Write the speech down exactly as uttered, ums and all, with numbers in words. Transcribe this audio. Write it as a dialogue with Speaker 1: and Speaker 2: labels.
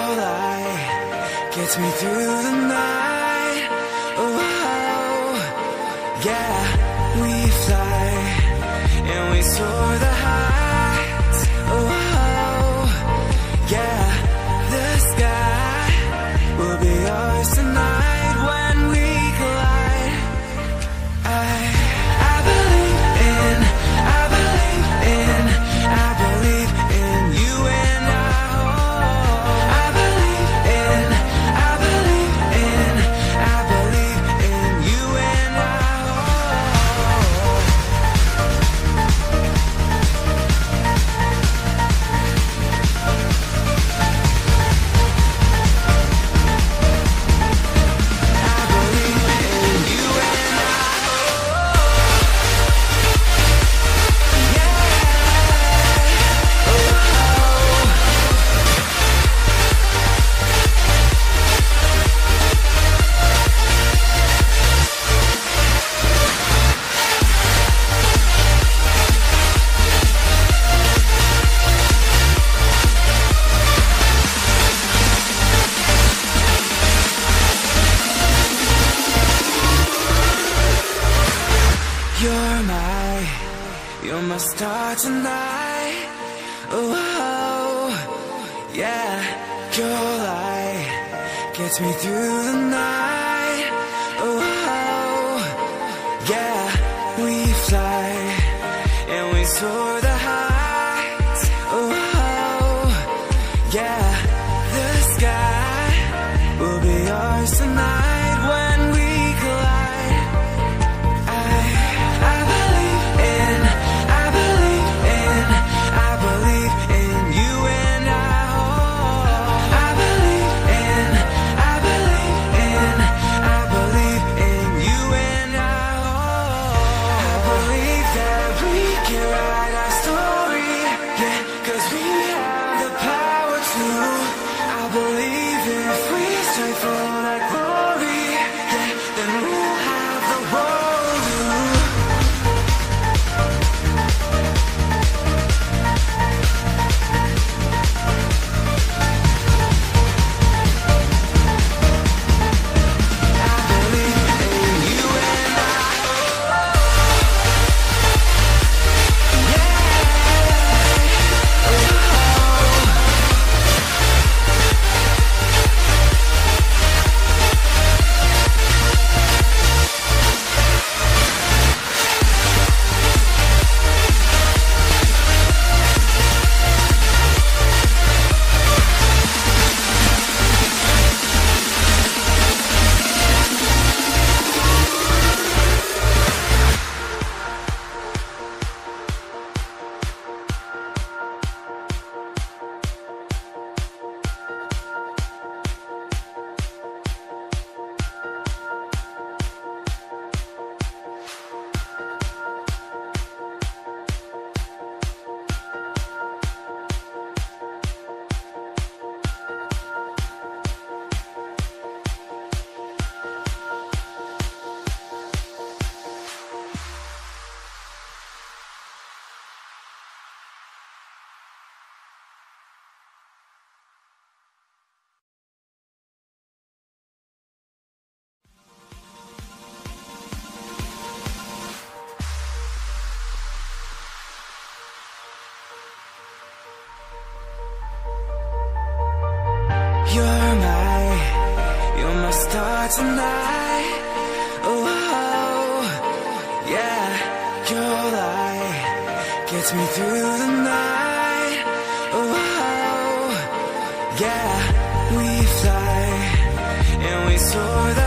Speaker 1: Your light gets me through the night. Oh, yeah, we fly and we soar the heights. Oh, yeah, the sky will be ours tonight when we collide. I, I believe in, I believe in, I believe in you and I. Oh, I believe in, I believe in, I believe in you and I. You're my, you're my star tonight. Oh, yeah, your light gets me through the night. Oh, yeah, we fly and we soar the heights. Oh, yeah, the sky will be ours tonight when we collide. I believe in, I believe in, I believe in you and I. Oh, I believe in, I believe in, I believe in you and I. Oh, I believe that we can write our story, yeah, 'cause we have the power to. I believe if we strive for that glory, yeah, then we'll have the world to. You're my, you're my star tonight. Oh, yeah, your light gets me through the night. Oh, yeah, we fly and we soar the